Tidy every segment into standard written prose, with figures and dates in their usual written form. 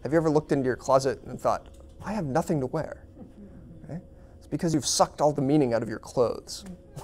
Have you ever looked into your closet and thought, I have nothing to wear? Okay? It's because you've sucked all the meaning out of your clothes.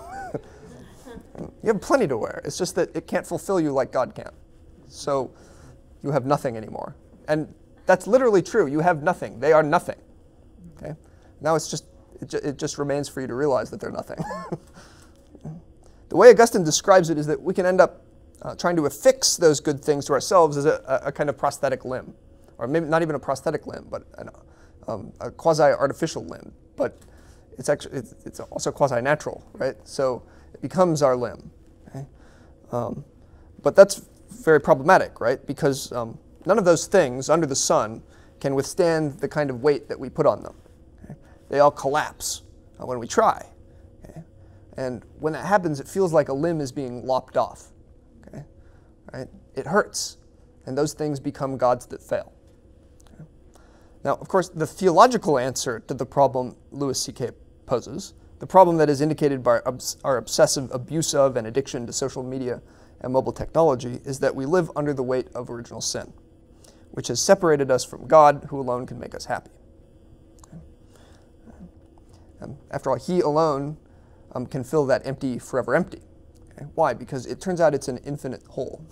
You have plenty to wear. It's just that it can't fulfill you like God can. So you have nothing anymore. And that's literally true. You have nothing. They are nothing. Okay? Now it just remains for you to realize that they're nothing. The way Augustine describes it is that we can end up trying to affix those good things to ourselves as a kind of prosthetic limb. Or maybe not even a prosthetic limb, but a quasi-artificial limb. But it's also quasi-natural, right? So it becomes our limb. Okay? But that's very problematic, right? Because none of those things under the sun can withstand the kind of weight that we put on them. Okay? They all collapse when we try. Okay? And when that happens, it feels like a limb is being lopped off. Okay? Right? It hurts. And those things become gods that fail. Okay? Now, of course, the theological answer to the problem Louis C.K. poses, the problem that is indicated by our obsessive abuse of and addiction to social media and mobile technology, is that we live under the weight of original sin, which has separated us from God, who alone can make us happy. Okay? After all, He alone can fill that empty, forever empty. Okay? Why? Because it turns out it's an infinite whole.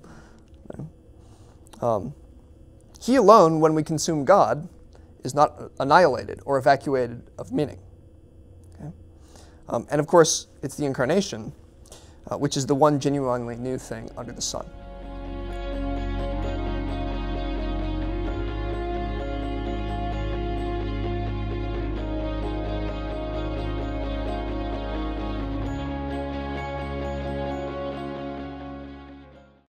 Okay? He alone, when we consume God, is not annihilated or evacuated of meaning. Okay? And of course, it's the incarnation, which is the one genuinely new thing under the sun.